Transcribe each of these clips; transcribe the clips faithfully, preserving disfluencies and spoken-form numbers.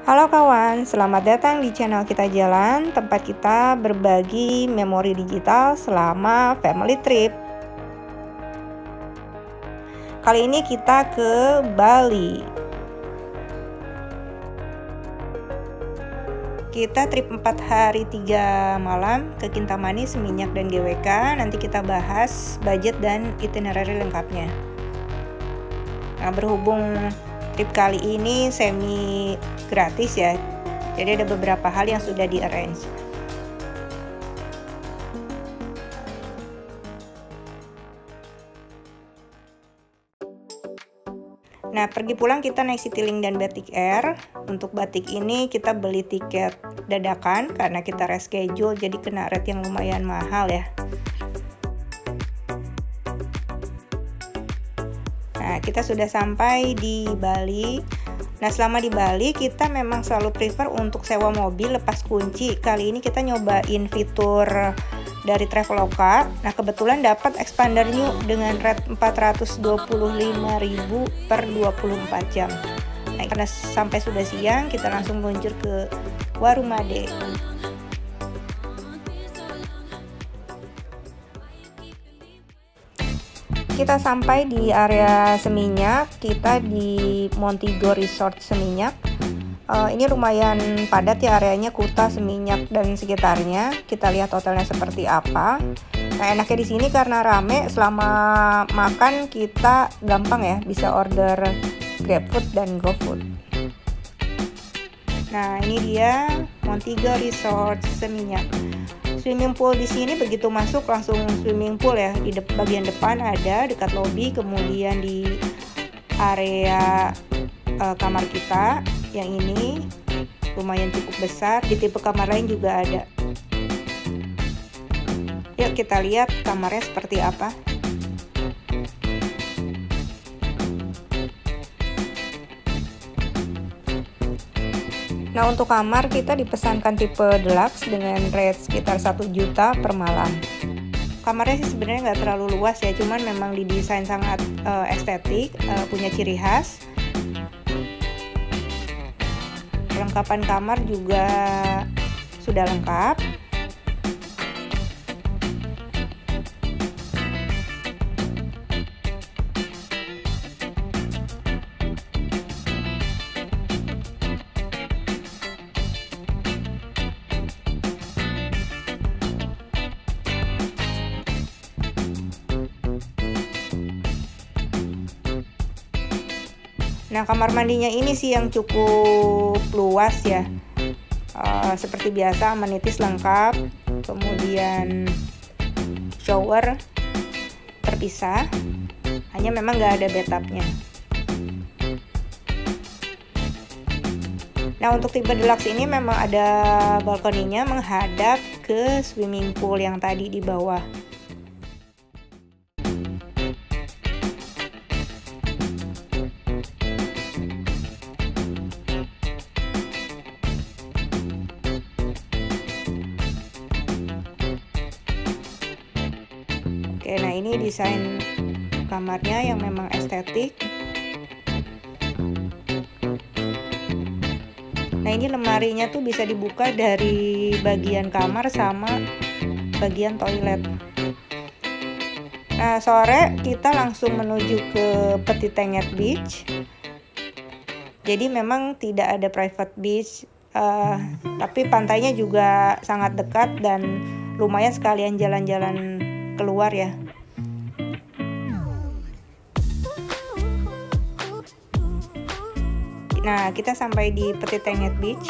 Halo kawan, selamat datang di channel Kita Jalan, tempat kita berbagi memori digital selama family trip. Kali ini kita ke Bali. Kita trip empat hari tiga malam ke Kintamani, Seminyak, dan G W K. Nanti kita bahas budget dan itinerary lengkapnya. Nah, berhubung trip kali ini semi gratis ya, jadi ada beberapa hal yang sudah di arrange. Nah, pergi pulang kita naik Citylink dan Batik Air. Untuk Batik ini kita beli tiket dadakan karena kita reschedule, jadi kena rate yang lumayan mahal ya. Nah, kita sudah sampai di Bali. Nah, selama di Bali kita memang selalu prefer untuk sewa mobil lepas kunci. Kali ini kita nyobain fitur dari Traveloka. Nah, kebetulan dapat expander new dengan rate empat ratus dua puluh lima ribu per dua puluh empat jam. Nah, karena sampai sudah siang, kita langsung meluncur ke Warumade. Kita sampai di area Seminyak, kita di Montigo Resort Seminyak. Uh, ini lumayan padat ya areanya, Kuta, Seminyak, dan sekitarnya. Kita lihat hotelnya seperti apa. Nah, enaknya di sini karena rame, selama makan kita gampang ya, bisa order GrabFood dan GoFood. Nah, ini dia Montigo Resort Seminyak. Swimming pool di sini begitu masuk langsung swimming pool ya. Di de- bagian depan ada dekat lobby, kemudian di area uh, kamar kita yang ini lumayan cukup besar. Di tipe kamar lain juga ada. Yuk kita lihat kamarnya seperti apa. Nah, untuk kamar kita dipesankan tipe deluxe dengan rate sekitar satu juta per malam. Kamarnya sih sebenarnya nggak terlalu luas ya, cuman memang didesain sangat uh, estetik, uh, punya ciri khas. Perlengkapan kamar juga sudah lengkap. Nah, kamar mandinya ini sih yang cukup luas ya. Uh, seperti biasa, amenities lengkap, kemudian shower terpisah, hanya memang nggak ada bathtubnya. Nah, untuk tipe deluxe ini memang ada balkoninya menghadap ke swimming pool yang tadi di bawah. Oke, nah ini desain kamarnya yang memang estetik. Nah, ini lemarinya tuh bisa dibuka dari bagian kamar sama bagian toilet. Nah, sore kita langsung menuju ke Petitenget Beach. Jadi memang tidak ada private beach, uh, tapi pantainya juga sangat dekat dan lumayan sekalian jalan-jalan keluar ya. Nah, kita sampai di Petitenget Beach.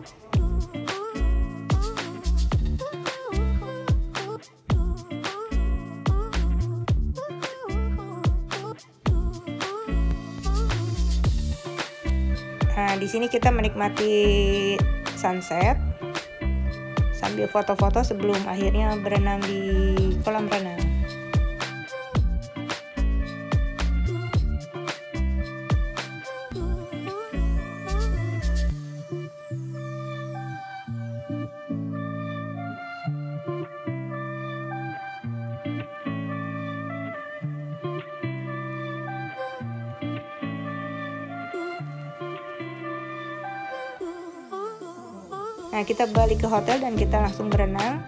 Nah, di sini kita menikmati sunset sambil foto-foto sebelum akhirnya berenang di kolam renang. Nah, kita balik ke hotel dan kita langsung berenang.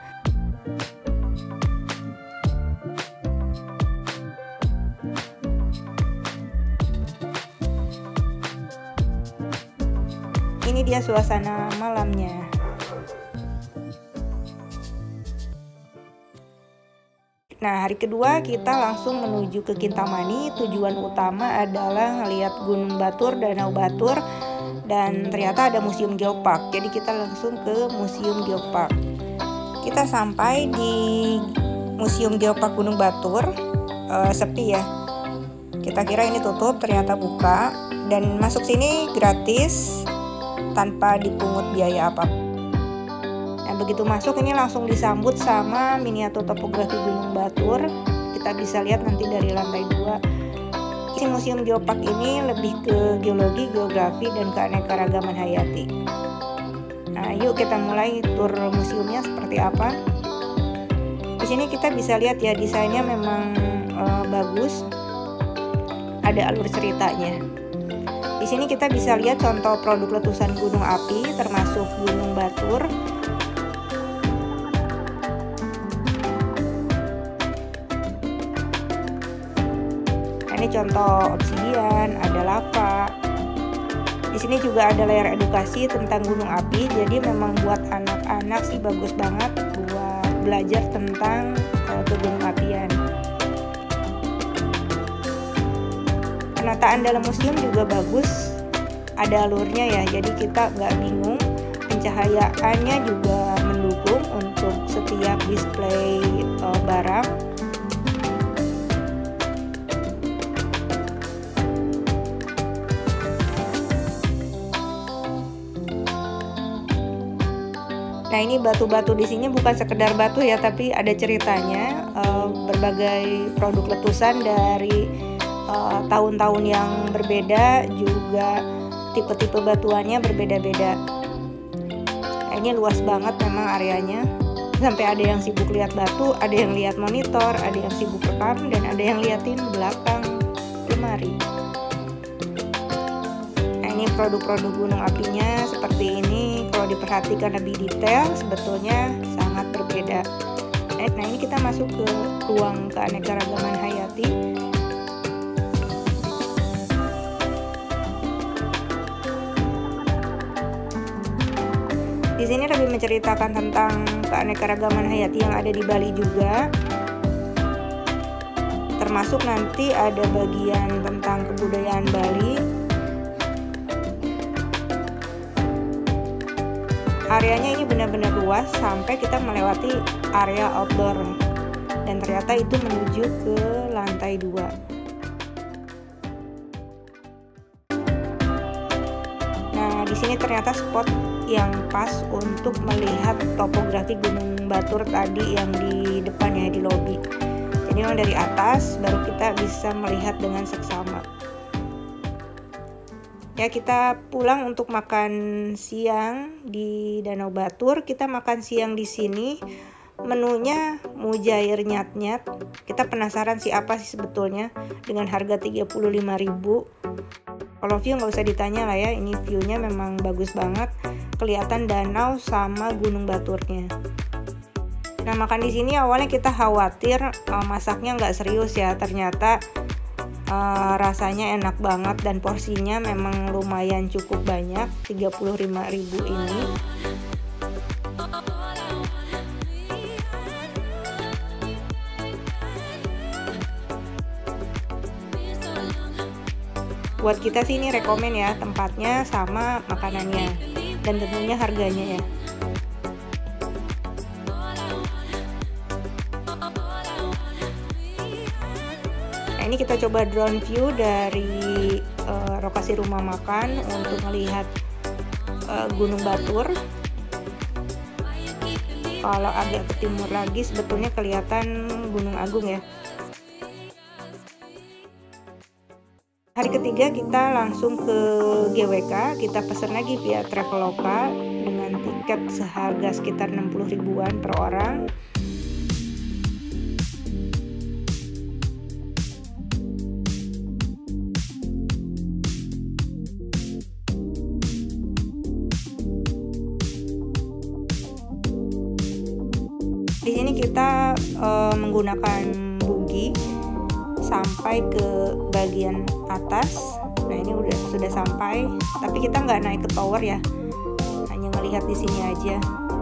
Ini dia suasana malamnya. Nah, hari kedua kita langsung menuju ke Kintamani. Tujuan utama adalah ngeliat Gunung Batur, Danau Batur, dan ternyata ada Museum Geopark. Jadi kita langsung ke Museum Geopark. Kita sampai di Museum Geopark Gunung Batur, uh, sepi ya. Kita kira ini tutup, ternyata buka. Dan masuk sini gratis, tanpa dipungut biaya apapun. Nah, begitu masuk ini langsung disambut sama miniatur topografi Gunung Batur. Kita bisa lihat nanti dari lantai dua. Isi Museum Geopark ini lebih ke geologi, geografi, dan keanekaragaman hayati. Nah, yuk kita mulai tur museumnya seperti apa. Di sini kita bisa lihat ya, desainnya memang e, bagus. Ada alur ceritanya. Di sini kita bisa lihat contoh produk letusan gunung api, termasuk Gunung Batur. Ini contoh obsidian, ada lava. Di sini juga ada layar edukasi tentang gunung api. Jadi memang buat anak-anak sih bagus banget buat belajar tentang uh, kegunung apian. Penataan dalam museum juga bagus. Ada alurnya ya, jadi kita nggak bingung. Pencahayaannya juga mendukung untuk setiap display uh, barang. Nah, ini batu-batu di sini bukan sekedar batu ya, tapi ada ceritanya. Uh, berbagai produk letusan dari tahun-tahun uh, yang berbeda, juga tipe-tipe batuannya berbeda-beda. Nah, ini luas banget memang areanya. Sampai ada yang sibuk lihat batu, ada yang lihat monitor, ada yang sibuk rekam, dan ada yang liatin belakang lemari. Ini produk-produk gunung apinya seperti ini. Kalau diperhatikan lebih detail, sebetulnya sangat berbeda. Nah, ini kita masuk ke ruang keanekaragaman hayati. Di sini lebih menceritakan tentang keanekaragaman hayati yang ada di Bali juga. Termasuk nanti ada bagian tentang kebudayaan Bali. Areanya ini benar-benar luas sampai kita melewati area outdoor, dan ternyata itu menuju ke lantai dua. Nah, di sini ternyata spot yang pas untuk melihat topografi Gunung Batur tadi yang di depan ya, di lobi. Jadi memang dari atas baru kita bisa melihat dengan seksama. Ya, kita pulang untuk makan siang di Danau Batur. Kita makan siang di sini. Menunya mujair nyat-nyat. Kita penasaran sih apa sih sebetulnya dengan harga tiga puluh lima ribu. Kalau view nggak usah ditanya lah ya. Ini view-nya memang bagus banget. Kelihatan danau sama Gunung Baturnya. Nah, makan di sini awalnya kita khawatir uh, masaknya nggak serius ya. Ternyata Uh, rasanya enak banget dan porsinya memang lumayan cukup banyak, tiga puluh lima ribu ini. Buat kita sih ini rekomen ya, tempatnya sama makanannya dan tentunya harganya ya. Ini kita coba drone view dari uh, lokasi rumah makan untuk melihat uh, Gunung Batur. Kalau agak ke timur lagi sebetulnya kelihatan Gunung Agung ya. Hari ketiga kita langsung ke G W K, kita pesan lagi via Traveloka dengan tiket seharga sekitar enam puluh ribuan per orang. Di sini kita uh, menggunakan bugi sampai ke bagian atas. Nah ini udah sudah sampai, tapi kita nggak naik ke tower ya, hanya ngelihat di sini aja.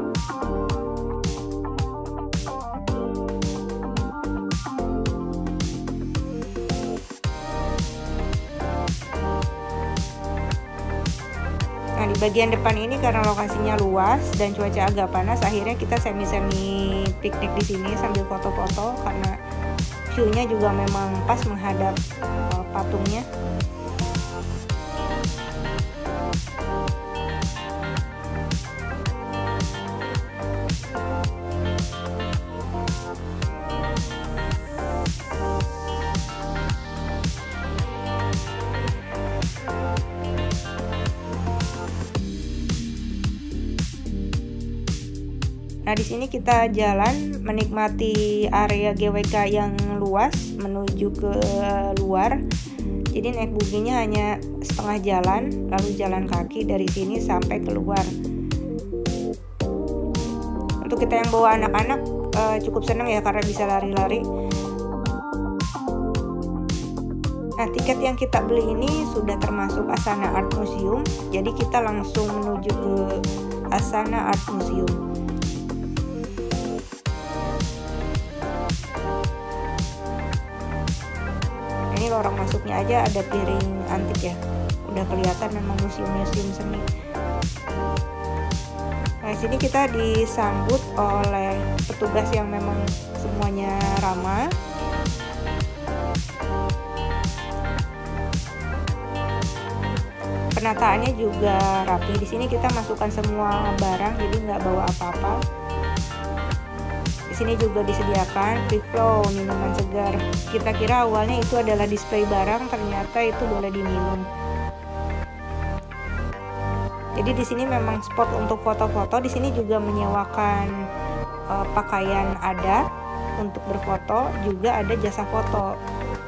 Nah di bagian depan ini karena lokasinya luas dan cuaca agak panas, akhirnya kita semi-semi piknik di sini sambil foto-foto karena view-nya juga memang pas menghadap uh, patungnya. Nah, di sini kita jalan menikmati area G W K yang luas menuju ke luar. Jadi naik buginya hanya setengah jalan, lalu jalan kaki dari sini sampai keluar. Untuk kita yang bawa anak-anak eh, cukup senang ya karena bisa lari-lari. Nah, tiket yang kita beli ini sudah termasuk Asana Art Museum. Jadi kita langsung menuju ke Asana Art Museum. Ini lorong masuknya aja ada piring antik ya, udah kelihatan memang museum-museum seni. Nah, sini kita disambut oleh petugas yang memang semuanya ramah. Penataannya juga rapi. Di sini kita masukkan semua barang, jadi nggak bawa apa-apa. Di sini juga disediakan free flow minuman segar. Kita kira awalnya itu adalah display barang, ternyata itu boleh diminum. Jadi di sini memang spot untuk foto-foto. Di sini juga menyewakan uh, pakaian adat untuk berfoto, juga ada jasa foto.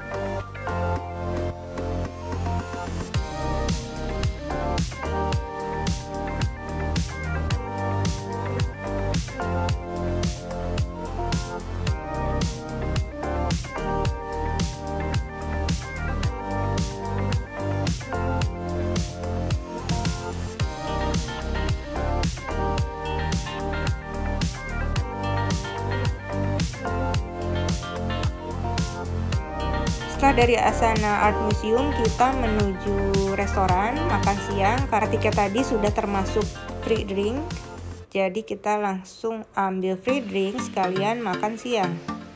Setelah dari Asana Art Museum, kita menuju restoran makan siang. Karena tiket tadi sudah termasuk free drink, jadi kita langsung ambil free drink sekalian makan siang.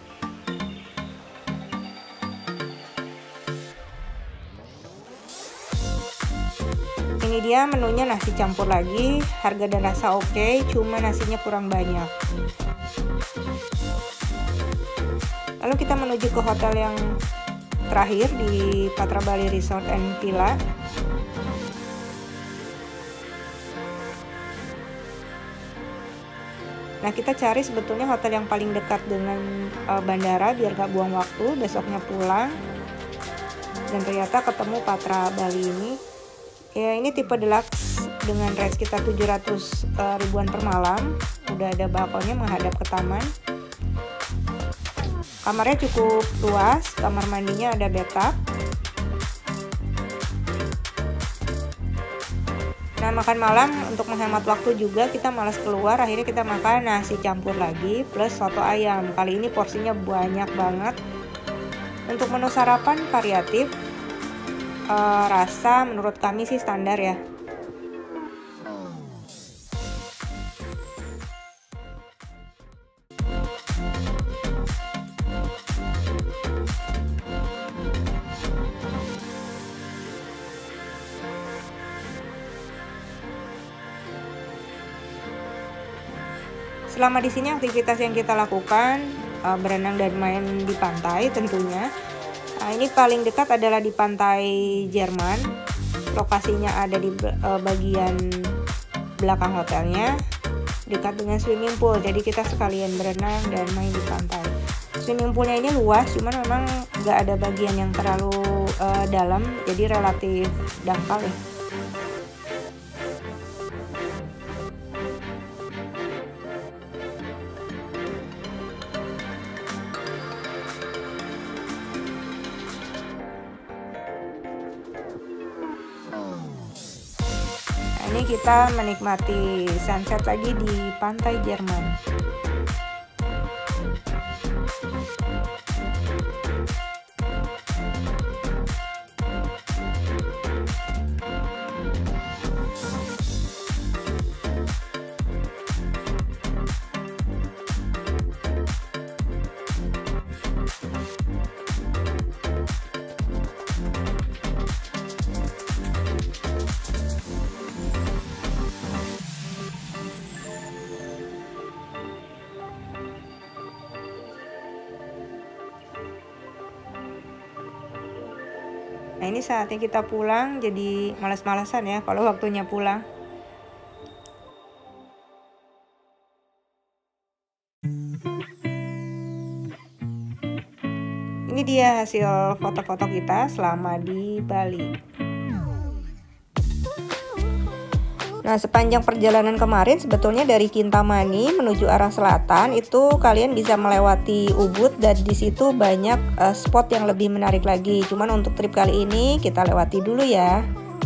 Ini dia menunya, nasi campur lagi, harga dan rasa oke, cuma nasinya kurang banyak. Lalu kita menuju ke hotel yang terakhir di Patra Bali Resort and Villa. Nah, kita cari sebetulnya hotel yang paling dekat dengan uh, bandara biar gak buang waktu besoknya pulang. Dan ternyata ketemu Patra Bali ini. Ya, ini tipe deluxe dengan rate sekitar tujuh ratus uh, ribuan per malam. Udah ada balkonnya menghadap ke taman. Kamarnya cukup luas, kamar mandinya ada bathtub. Nah, makan malam untuk menghemat waktu juga kita malas keluar, akhirnya kita makan nasi campur lagi plus soto ayam. Kali ini porsinya banyak banget. Untuk menu sarapan variatif, e, rasa menurut kami sih standar ya. Selama di sini aktivitas yang kita lakukan uh, berenang dan main di pantai tentunya. Nah, ini paling dekat adalah di pantai Jerman. Lokasinya ada di uh, bagian belakang hotelnya, dekat dengan swimming pool. Jadi kita sekalian berenang dan main di pantai. Swimming poolnya ini luas, cuman memang nggak ada bagian yang terlalu uh, dalam, jadi relatif dangkal ya. Nah, ini kita menikmati sunset lagi di pantai Jerman. Nah, ini saatnya kita pulang, jadi malas-malasan ya kalau waktunya pulang. Ini dia hasil foto-foto kita selama di Bali. Nah, sepanjang perjalanan kemarin sebetulnya dari Kintamani menuju arah selatan itu kalian bisa melewati Ubud dan di situ banyak uh, spot yang lebih menarik lagi. Cuman untuk trip kali ini kita lewati dulu ya.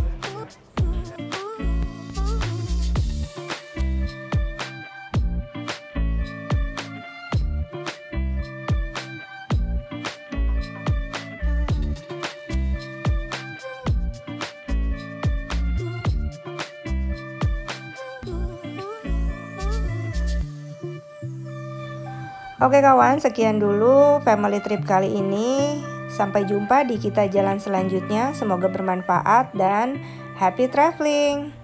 Oke kawan, sekian dulu family trip kali ini. Sampai jumpa di kita jalan selanjutnya. Semoga bermanfaat dan happy traveling.